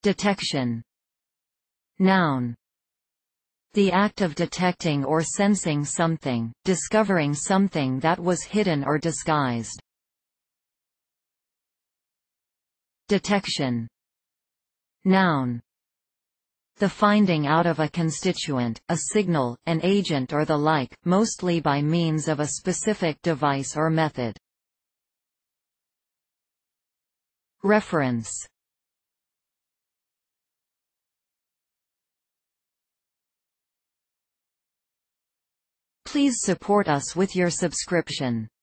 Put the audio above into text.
Detection. Noun. The act of detecting or sensing something, discovering something that was hidden or disguised. Detection. Noun. The finding out of a constituent, a signal, an agent or the like, mostly by means of a specific device or method. Reference. Please support us with your subscription.